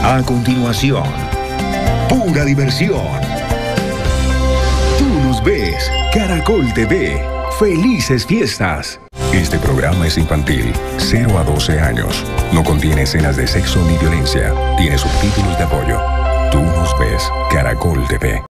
A continuación, pura diversión. Tú nos ves, Caracol TV. ¡Felices fiestas! Este programa es infantil, 0 a 12 años. No contiene escenas de sexo ni violencia. Tiene subtítulos de apoyo. Tú nos ves, Caracol TV.